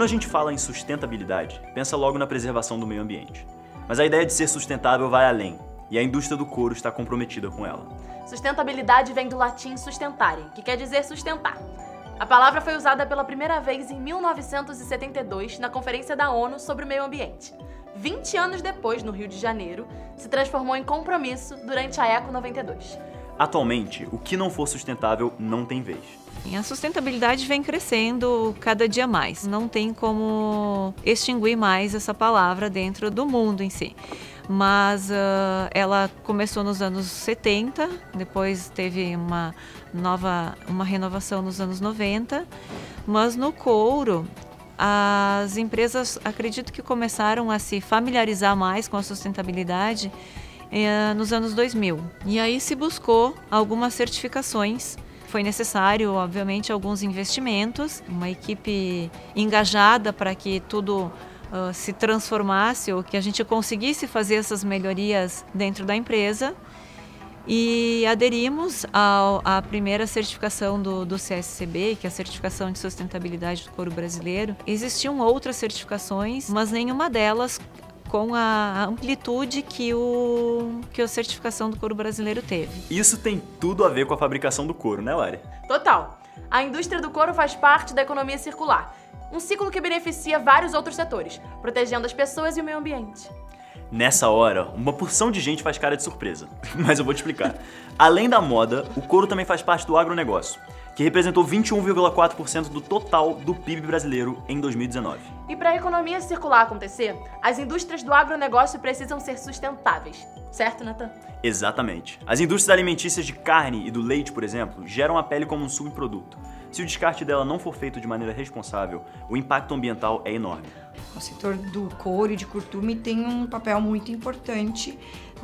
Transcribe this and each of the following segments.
a gente fala em sustentabilidade, pensa logo na preservação do meio ambiente. Mas a ideia de ser sustentável vai além, e a indústria do couro está comprometida com ela. Sustentabilidade vem do latim sustentare, que quer dizer sustentar. A palavra foi usada pela primeira vez em 1972 na Conferência da ONU sobre o Meio Ambiente. 20 anos depois, no Rio de Janeiro, se transformou em compromisso durante a Eco 92. Atualmente, o que não for sustentável não tem vez. A sustentabilidade vem crescendo cada dia mais. Não tem como extinguir mais essa palavra dentro do mundo em si. Mas ela começou nos anos 70, depois teve uma renovação nos anos 90. Mas no couro, as empresas acredito que começaram a se familiarizar mais com a sustentabilidade nos anos 2000. E aí se buscou algumas certificações. Foi necessário, obviamente, alguns investimentos, uma equipe engajada para que tudo se transformasse ou que a gente conseguisse fazer essas melhorias dentro da empresa. E aderimos à primeira certificação do CSCB, que é a Certificação de Sustentabilidade do Couro Brasileiro. Existiam outras certificações, mas nenhuma delas com a amplitude que a certificação do couro brasileiro teve. Isso tem tudo a ver com a fabricação do couro, né, Lari? Total! A indústria do couro faz parte da economia circular, um ciclo que beneficia vários outros setores, protegendo as pessoas e o meio ambiente. Nessa hora, uma porção de gente faz cara de surpresa, mas eu vou te explicar. Além da moda, o couro também faz parte do agronegócio, que representou 21,4% do total do PIB brasileiro em 2019. E para a economia circular acontecer, as indústrias do agronegócio precisam ser sustentáveis. Certo, Nathan? Exatamente. As indústrias alimentícias de carne e do leite, por exemplo, geram a pele como um subproduto. Se o descarte dela não for feito de maneira responsável, o impacto ambiental é enorme. O setor do couro e de curtume tem um papel muito importante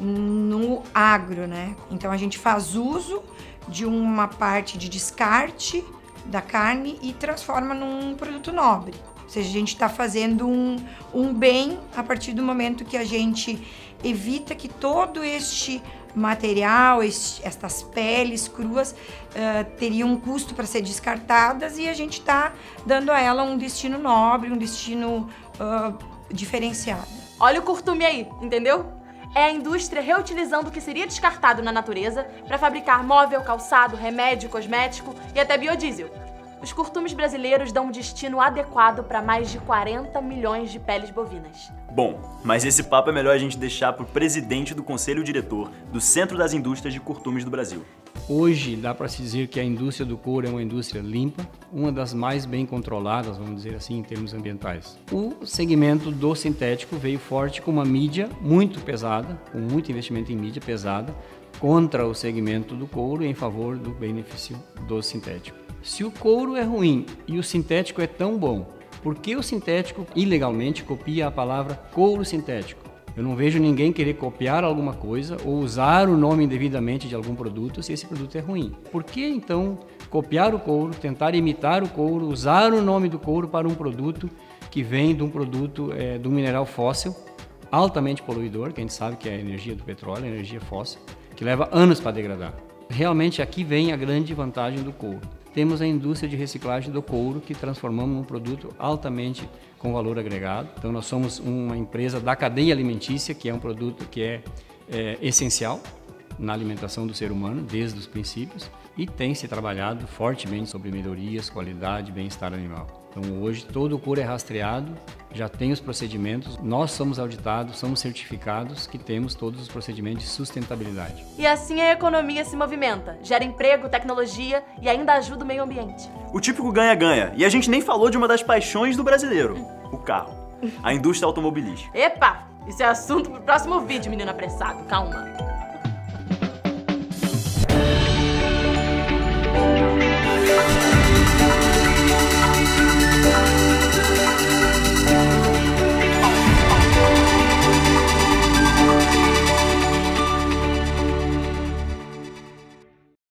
no agro, né? Então a gente faz uso de uma parte de descarte da carne e transforma num produto nobre. Ou seja, a gente está fazendo um bem a partir do momento que a gente evita que todo este material, estas peles cruas teriam um custo para ser descartadas e a gente está dando a ela um destino nobre, um destino diferenciado. Olha o curtume aí, entendeu? É a indústria reutilizando o que seria descartado na natureza para fabricar móvel, calçado, remédio, cosmético e até biodiesel. Os curtumes brasileiros dão um destino adequado para mais de 40 milhões de peles bovinas. Bom, mas esse papo é melhor a gente deixar para o presidente do Conselho Diretor do Centro das Indústrias de Curtumes do Brasil. Hoje dá para se dizer que a indústria do couro é uma indústria limpa, uma das mais bem controladas, vamos dizer assim, em termos ambientais. O segmento do sintético veio forte com uma mídia muito pesada, com muito investimento em mídia pesada, contra o segmento do couro em favor do benefício do sintético. Se o couro é ruim e o sintético é tão bom, por que o sintético ilegalmente copia a palavra couro sintético? Eu não vejo ninguém querer copiar alguma coisa ou usar o nome indevidamente de algum produto se esse produto é ruim. Por que então copiar o couro, tentar imitar o couro, usar o nome do couro para um produto que vem de um produto do mineral fóssil, altamente poluidor, que a gente sabe que é a energia do petróleo, a energia fóssil, que leva anos para degradar. Realmente aqui vem a grande vantagem do couro. Temos a indústria de reciclagem do couro que transformamos num produto altamente com valor agregado. Então nós somos uma empresa da cadeia alimentícia, que é um produto que é essencial na alimentação do ser humano, desde os princípios, e tem se trabalhado fortemente sobre melhorias, qualidade e bem-estar animal. Então hoje todo o couro é rastreado, já tem os procedimentos, nós somos auditados, somos certificados que temos todos os procedimentos de sustentabilidade. E assim a economia se movimenta, gera emprego, tecnologia e ainda ajuda o meio ambiente. O típico ganha-ganha, e a gente nem falou de uma das paixões do brasileiro, o carro, a indústria automobilística. Epa, isso é assunto pro próximo vídeo, menino apressado, calma.